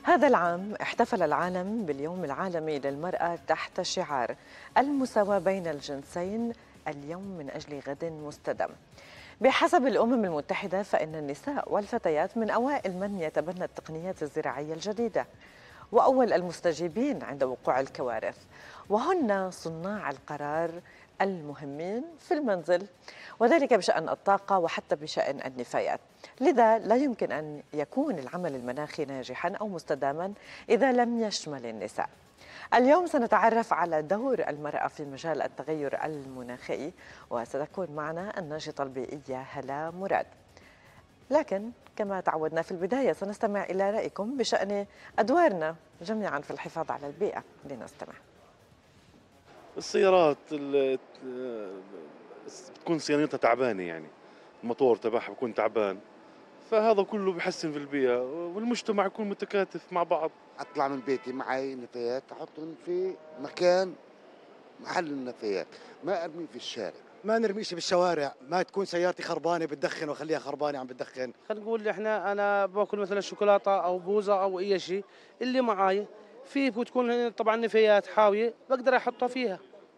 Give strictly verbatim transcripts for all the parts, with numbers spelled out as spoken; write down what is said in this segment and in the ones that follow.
هذا العام احتفل العالم باليوم العالمي للمرأة تحت شعار المساواة بين الجنسين، اليوم من أجل غد مستدام. بحسب الأمم المتحدة فإن النساء والفتيات من أوائل من يتبنى التقنيات الزراعية الجديدة وأول المستجيبين عند وقوع الكوارث، وهن صناع القرار المهمين في المنزل، وذلك بشأن الطاقة وحتى بشأن النفايات. لذا لا يمكن أن يكون العمل المناخي ناجحا أو مستداما إذا لم يشمل النساء. اليوم سنتعرف على دور المرأة في مجال التغير المناخي، وستكون معنا الناشطة البيئية هلا مراد. لكن كما تعودنا في البداية سنستمع إلى رأيكم بشأن أدوارنا جميعا في الحفاظ على البيئة. لنستمع. السيارات ال- بتكون صيانتها تعبانة، يعني الموتور تبعها بيكون تعبان، فهذا كله بحسن في البيئة والمجتمع يكون متكاتف مع بعض. اطلع من بيتي معي نفايات احطهم في مكان محل النفايات، ما ارمي في الشارع. ما نرميش بالشوارع، ما تكون سيارتي خربانه بتدخن واخليها خربانه عم بتدخن. خلينا نقول احنا انا باكل مثلا شوكولاته او بوزه او اي شيء اللي معاي في بتكون طبعا نفايات حاويه بقدر احطها فيها.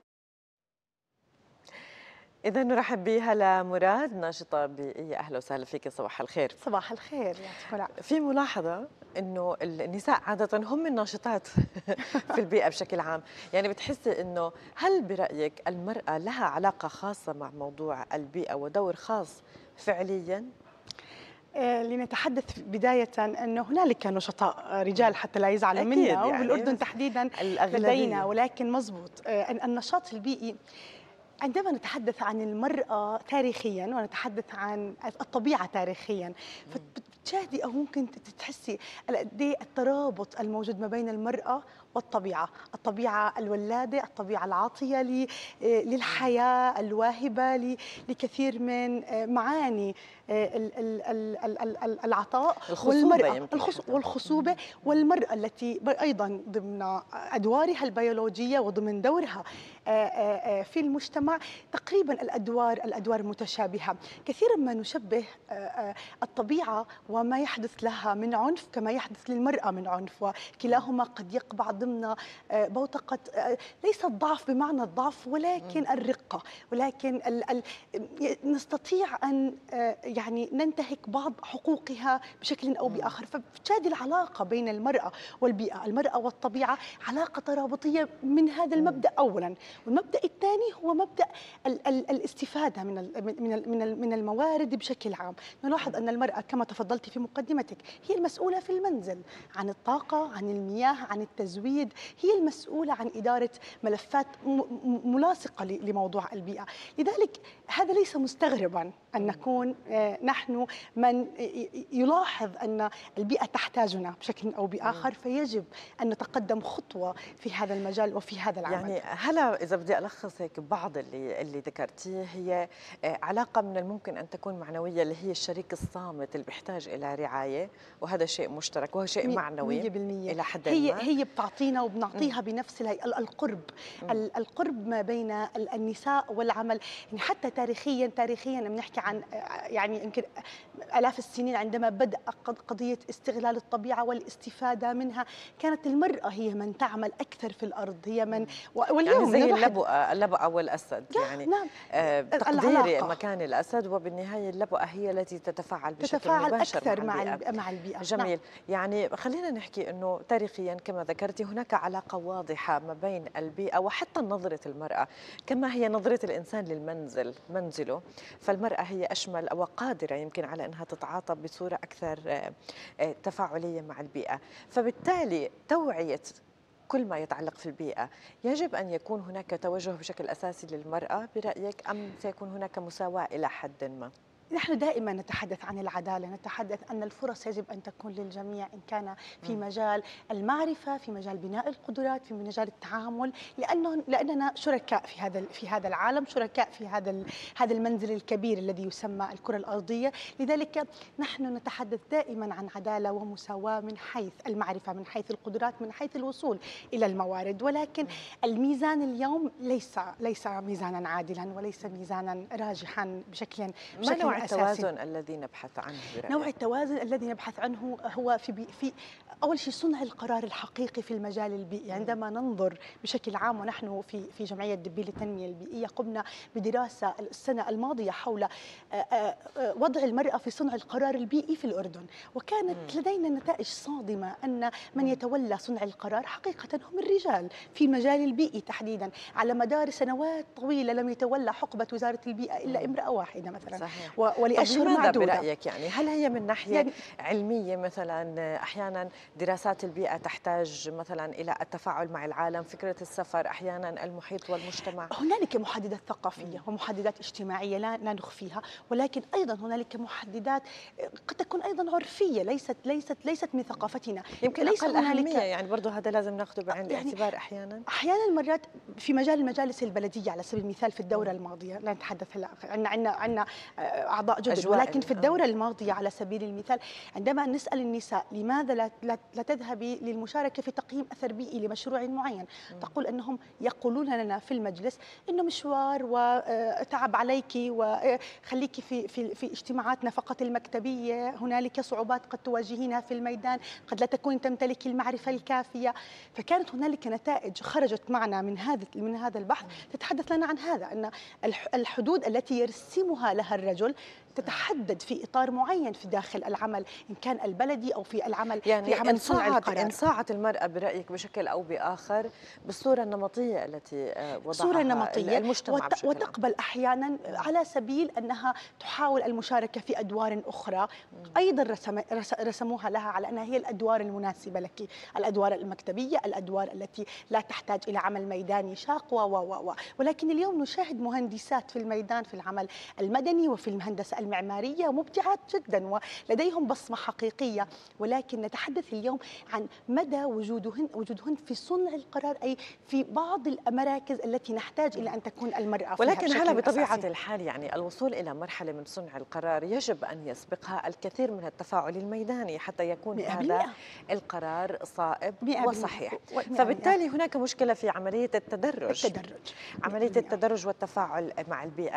إذا نرحب بهلا مراد، ناشطة بيئية. أهلا وسهلا فيك، صباح الخير. صباح الخير، يعطيكم العافية. في ملاحظة إنه النساء عادة هم الناشطات في البيئة بشكل عام، يعني بتحسي إنه هل برأيك المرأة لها علاقة خاصة مع موضوع البيئة ودور خاص فعلياً؟ لنتحدث بداية أنه هنالك نشطاء رجال حتى لا يزعلوا منا، يعني وبالأردن تحديداً لدينا، ولكن مضبوط النشاط البيئي. عندما نتحدث عن المرأة تاريخياً ونتحدث عن الطبيعة تاريخياً، فتشاهدي أو ممكن تحسي قد ايه الترابط الموجود ما بين المرأة والطبيعة، الطبيعة الولادة، الطبيعة العاطية للحياة، الواهبة لكثير من معاني العطاء، والمرأة والخصوبة، والمرأة التي أيضا ضمن أدوارها البيولوجية وضمن دورها في المجتمع تقريبا الأدوار الأدوار متشابهة. كثيرا ما نشبه الطبيعة وما يحدث لها من عنف كما يحدث للمرأة من عنف، وكلاهما قد يقبع ضمن بوتقة ليس الضعف بمعنى الضعف ولكن الرقة، ولكن ال ال نستطيع أن يعني ننتهك بعض حقوقها بشكل أو بآخر. فبتشاهد العلاقة بين المرأة والبيئة، المرأة والطبيعة، علاقة ترابطية من هذا المبدأ أولا. والمبدأ الثاني هو مبدأ ال ال الاستفادة من ال من ال من, ال من الموارد بشكل عام. نلاحظ أن المرأة كما تفضلتي في مقدمتك هي المسؤولة في المنزل عن الطاقة، عن المياه، عن التزويد، هي المسؤولة عن إدارة ملفات ملاصقة لموضوع البيئة. لذلك هذا ليس مستغربا أن نكون نحن من يلاحظ أن البيئة تحتاجنا بشكل أو بآخر، فيجب أن نتقدم خطوة في هذا المجال وفي هذا العمل. يعني هلا إذا بدي ألخص هيك بعض اللي اللي ذكرتيه، هي علاقة من الممكن أن تكون معنوية، اللي هي الشريك الصامت اللي بيحتاج إلى رعاية، وهذا شيء مشترك وهو شيء معنوي مية بالمية. إلى حد هي ما. هي بتعطينا وبنعطيها بنفس القرب، مم. القرب ما بين النساء والعمل. يعني حتى تاريخيا تاريخيا بنحكي عن يعني يمكن آلاف السنين عندما بدأ قضية استغلال الطبيعة والاستفادة منها، كانت المرأة هي من تعمل أكثر في الأرض، هي من واليوم يعني زي اللبؤة اللبؤة والأسد، يعني نعم. آه تقدير مكان الأسد، وبالنهاية اللبؤة هي التي تتفاعل بشكل تتفاعل مباشر أكثر مع البيئة. مع البيئة. جميل. نعم. يعني خلينا نحكي أنه تاريخيا كما ذكرتي هناك علاقة واضحة ما بين البيئة وحتى نظرة المرأة، كما هي نظرة الإنسان للمنزل منزله، فالمرأة هي أشمل وقادرة يمكن على أنها تتعاطى بصورة أكثر تفاعلية مع البيئة. فبالتالي توعية كل ما يتعلق في البيئة يجب أن يكون هناك توجه بشكل أساسي للمرأة برأيك، أم سيكون هناك مساواة إلى حد ما؟ نحن دائما نتحدث عن العدالة، نتحدث أن الفرص يجب أن تكون للجميع، إن كان في مجال المعرفة، في مجال بناء القدرات، في مجال التعامل، لأنه لأننا شركاء في هذا في هذا العالم، شركاء في هذا هذا المنزل الكبير الذي يسمى الكرة الأرضية. لذلك نحن نتحدث دائما عن عدالة ومساواة من حيث المعرفة، من حيث القدرات، من حيث الوصول إلى الموارد. ولكن الميزان اليوم ليس ليس ميزانا عادلا وليس ميزانا راجحا بشكل بشكل نوع التوازن الذي نبحث عنه برأيك؟ نوع التوازن الذي نبحث عنه هو في بي في أول شيء صنع القرار الحقيقي في المجال البيئي. عندما ننظر بشكل عام، ونحن في في جمعية دبي للتنمية البيئية قمنا بدراسة السنة الماضية حول وضع المرأة في صنع القرار البيئي في الأردن، وكانت لدينا نتائج صادمة أن من يتولى صنع القرار حقيقة هم الرجال في المجال البيئي تحديدا. على مدار سنوات طويلة لم يتولى حقبة وزارة البيئة إلا امرأة واحدة مثلا. صحيح. ولأشهر ماذا معدودة. برأيك يعني؟ هل هي من ناحية يعني علمية مثلا؟ أحيانا دراسات البيئة تحتاج مثلا إلى التفاعل مع العالم، فكرة السفر، أحيانا المحيط والمجتمع. هنالك محددات ثقافية ومحددات اجتماعية لا نخفيها، ولكن أيضا هنالك محددات قد تكون أيضا عرفية ليست ليست ليست من ثقافتنا، يمكن ليس أقل أهمية، يعني برضه هذا لازم ناخذه بعين يعني الاعتبار. أحيانا أحيانا مرات في مجال المجالس البلدية على سبيل المثال في الدورة الماضية، لا نتحدث هلا عندنا عندنا عندنا أعضاء جدد، ولكن في الدورة الماضية على سبيل المثال عندما نسأل النساء لماذا لا لا تذهبي للمشاركة في تقييم أثر بيئي لمشروع معين، تقول أنهم يقولون لنا في المجلس إنه مشوار وتعب عليك وخليكي في في في اجتماعاتنا فقط المكتبية، هنالك صعوبات قد تواجهينها في الميدان، قد لا تكون تمتلك المعرفة الكافية. فكانت هنالك نتائج خرجت معنا من هذا من هذا البحث تتحدث لنا عن هذا، أن الحدود التي يرسمها لها الرجل تتحدد في إطار معين في داخل العمل، إن كان البلدي أو في العمل يعني في عمل صنع القرار. إن صاعت المرأة برأيك بشكل أو بآخر بالصورة النمطية التي وضعها صورة نمطية المجتمع وت... وتقبل أحيانا على سبيل أنها تحاول المشاركة في أدوار أخرى أيضا رسم... رسموها لها على أنها هي الأدوار المناسبة لك، الأدوار المكتبية، الأدوار التي لا تحتاج إلى عمل ميداني شاق و و و ولكن اليوم نشاهد مهندسات في الميدان في العمل المدني وفي الهندسة المعمارية مبدعات جدا ولديهم بصمة حقيقية، ولكن نتحدث اليوم عن مدى وجودهن وجودهن في صنع القرار، أي في بعض المراكز التي نحتاج إلى أن تكون المرأة فيها. ولكن هلا بطبيعة أساسي. الحال يعني الوصول إلى مرحلة من صنع القرار يجب أن يسبقها الكثير من التفاعل الميداني حتى يكون هذا القرار صائب وصحيح. فبالتالي هناك مشكلة في عملية التدرج التدرج عملية التدرج والتفاعل مع البيئة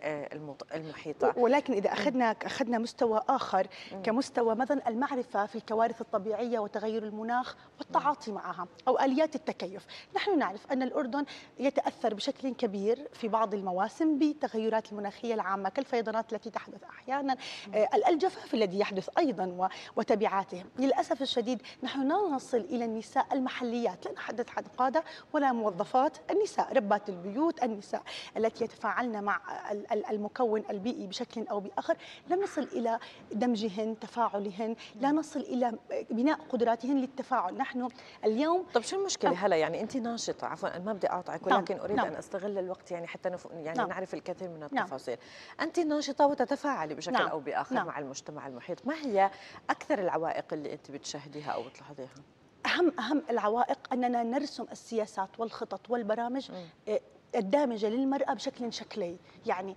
المحيطة. ولكن إذا أخذنا أخذنا مستوى آخر كمستوى مثلا المعرفة في الكوارث الطبيعية وتغير المناخ والتعاطي معها أو آليات التكيف، نحن نعرف أن الأردن يتأثر بشكل كبير في بعض المواسم بالتغيرات المناخية العامة كالفيضانات التي تحدث أحيانا، الجفاف الذي يحدث أيضا وتبعاته. للأسف الشديد نحن لا نصل إلى النساء المحليات، لا نتحدث عن قادة ولا موظفات، النساء ربات البيوت، النساء التي يتفاعلن مع المكون البيئي بشكل أو بآخر، لم نصل إلى دمجهن، تفاعلهن، لا نصل إلى بناء قدراتهن للتفاعل. نحن اليوم طب شو المشكلة أم... هلا يعني أنت ناشطة، عفوا أنا ما بدي أقاطعك ولكن نعم. أريد نعم. أن أستغل الوقت يعني حتى نف... يعني نعم. نعرف الكثير من التفاصيل. نعم. أنت ناشطة وتتفاعلي بشكل نعم. أو بآخر نعم. مع المجتمع المحيط، ما هي أكثر العوائق اللي أنت بتشاهديها أو بتلاحظيها؟ أهم أهم العوائق أننا نرسم السياسات والخطط والبرامج م. الدامجة للمرأة بشكل شكلي، يعني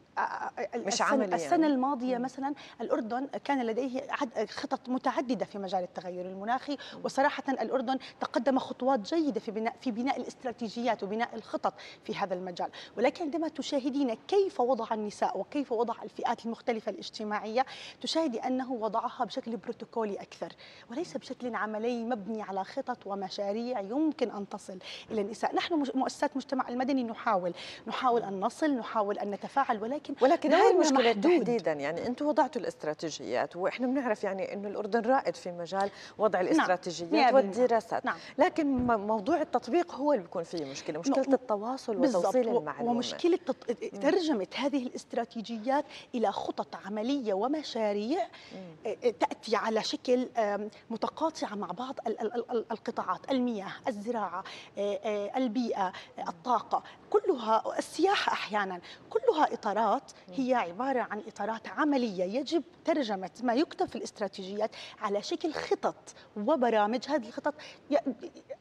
مش السنة, عملي السنة يعني. الماضية مثلا الأردن كان لديه خطط متعددة في مجال التغير المناخي، وصراحة الأردن تقدم خطوات جيدة في بناء في بناء الاستراتيجيات وبناء الخطط في هذا المجال. ولكن عندما تشاهدين كيف وضع النساء وكيف وضع الفئات المختلفة الاجتماعية، تشاهدي أنه وضعها بشكل بروتوكولي أكثر وليس بشكل عملي مبني على خطط ومشاريع يمكن أن تصل إلى النساء. نحن مؤسسات المجتمع المدني نحاول نحاول أن نصل، نحاول أن نتفاعل، ولكن ولكن ولكن هاي المشكلة تحديدا، يعني أنتم وضعتوا الاستراتيجيات وإحنا بنعرف يعني إنه الأردن رائد في مجال وضع الاستراتيجيات نعم. والدراسات نعم. لكن موضوع التطبيق هو اللي بيكون فيه مشكلة، مشكلة نعم. التواصل وتوصيل المعلومة ومشكلة ترجمة هذه الاستراتيجيات إلى خطط عملية ومشاريع مم. تأتي على شكل متقاطعة مع بعض القطاعات، المياه، الزراعة، البيئة، الطاقة، كلها السياحة أحيانا، كلها إطارات هي عبارة عن إطارات عملية يجب ترجمة ما يكتب في الاستراتيجيات على شكل خطط وبرامج. هذه الخطط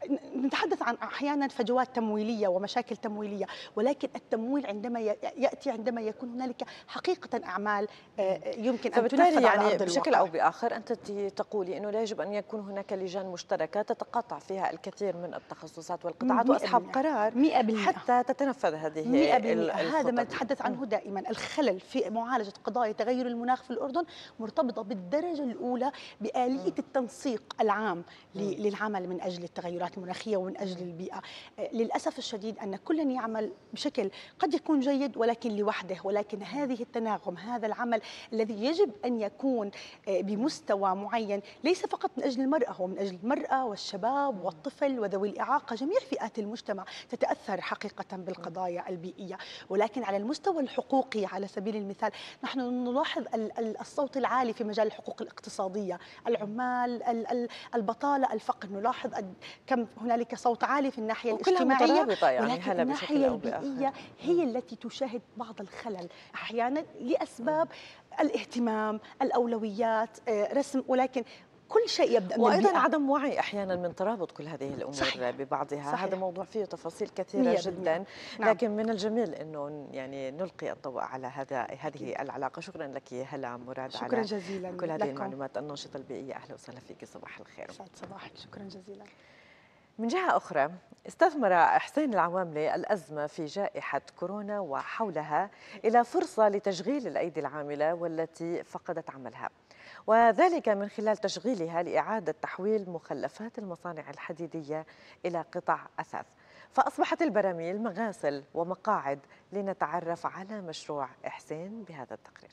نتحدث عن أحيانا فجوات تمويلية ومشاكل تمويلية، ولكن التمويل عندما يأتي عندما يكون هنالك حقيقة أعمال يمكن أن تنفذ على يعني أرض بشكل الواقع. أو بآخر أنت تقولي أنه لا يجب أن يكون هناك لجان مشتركة تتقاطع فيها الكثير من التخصصات والقطاعات وأصحاب قرار مئة بالمئة حتى تتنفذ هذه مئة بالمئة. هذا ما الخطط. نتحدث عنه دائما. الخلل في معالجة قضايا تغير المناخ في الأردن مرتبطة بالدرجة الأولى بآلية التنسيق العام للعمل من أجل التغيرات المناخية ومن أجل البيئة. للأسف الشديد أن كل يعمل بشكل قد يكون جيد ولكن لوحده، ولكن هذه التناغم، هذا العمل الذي يجب أن يكون بمستوى معين ليس فقط من أجل المرأة، هو من أجل المرأة والشباب والطفل وذوي الإعاقة، جميع فئات المجتمع تتأثر حقيقة بالقضايا البيئية. ولكن على المستوى الحقوقي على سبيل المثال نحن نلاحظ الصوت العالي في مجال الحقوق الاقتصادية، العمال، البطالة، الفقر، نلاحظ كم هنالك صوت عالي في الناحية الاجتماعية، يعني ولكن الناحية البيئية هي التي تشاهد بعض الخلل أحيانا لأسباب الاهتمام، الأولويات، رسم، ولكن كل شيء يبدأ من وأيضا البيئة. عدم وعي أحيانا من ترابط كل هذه الأمور صحيح. ببعضها. صحيح. هذا موضوع فيه تفاصيل كثيرة جدا. نعم. لكن من الجميل أنه يعني نلقي الضوء على هذا هذه العلاقة. شكرا لك هلا مراد شكرا على جزيلا كل هذه لكم. المعلومات الناشطة البيئية. أهلا وسهلا فيك، صباح الخير. سعد صباحك. شكرا جزيلا. من جهة أخرى استثمر حسين العواملة الأزمة في جائحة كورونا وحولها إلى فرصة لتشغيل الأيدي العاملة والتي فقدت عملها، وذلك من خلال تشغيلها لإعادة تحويل مخلفات المصانع الحديدية إلى قطع أثاث. فأصبحت البراميل مغاسل ومقاعد. لنتعرف على مشروع حسين بهذا التقرير.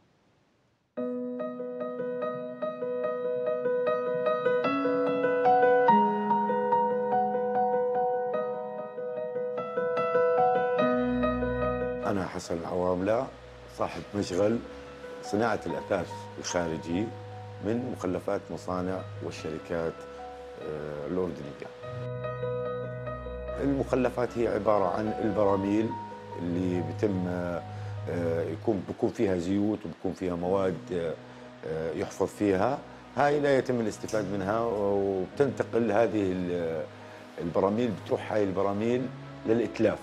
أنا حسن العواملة، صاحب مشغل صناعة الأثاث الخارجي من مخلفات مصانع والشركات الأردنية. المخلفات هي عبارة عن البراميل اللي بتم يكون بيكون فيها زيوت وبيكون فيها مواد يحفظ فيها، هاي لا يتم الاستفادة منها وبتنتقل هذه البراميل، بتروح هاي البراميل للإتلاف.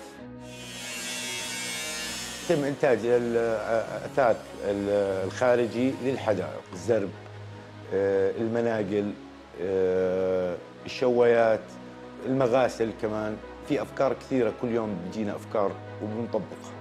يتم إنتاج الأثاث الخارجي للحدائق، الزرب، المناقل، الشوايات، المغاسل، كمان في أفكار كثيرة. كل يوم بتجينا أفكار وبنطبقها.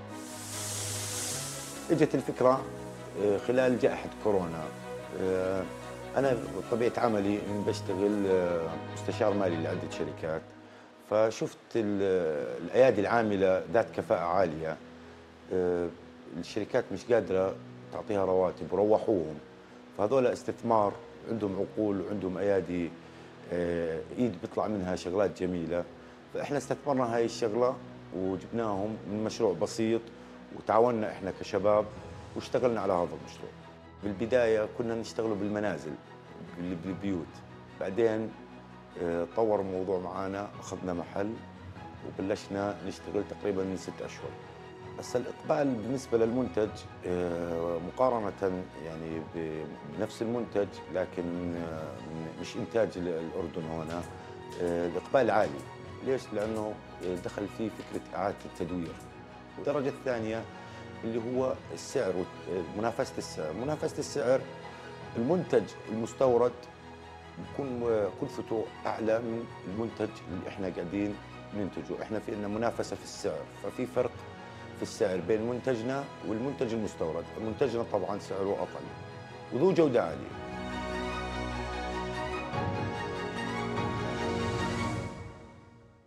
اجت الفكرة خلال جائحة كورونا. أنا بطبيعة عملي بشتغل مستشار مالي لعدة شركات، فشفت الأيادي العاملة ذات كفاءة عالية، الشركات مش قادرة تعطيها رواتب وروحوهم، فهذول استثمار، عندهم عقول وعندهم أيادي ايد بيطلع منها شغلات جميلة. فاحنا استثمرنا هاي الشغلة وجبناهم من مشروع بسيط، وتعاوننا احنا كشباب واشتغلنا على هذا المشروع. بالبداية كنا نشتغل بالمنازل بالبيوت، بعدين طور الموضوع معنا، اخذنا محل وبلشنا نشتغل تقريبا من ست اشهر. بس الإقبال بالنسبة للمنتج مقارنة يعني بنفس المنتج، لكن مش إنتاج الأردن هنا، الإقبال عالي. ليش؟ لأنه دخل فيه فكرة إعادة التدوير. والدرجة الثانية اللي هو السعر، منافسة السعر. منافسة السعر، المنتج المستورد بيكون كلفته أعلى من المنتج اللي إحنا قاعدين ننتجه. إحنا في لنا منافسة في السعر، ففي فرق في السعر بين منتجنا والمنتج المستورد. منتجنا طبعا سعره أقل وذو جودة عالية.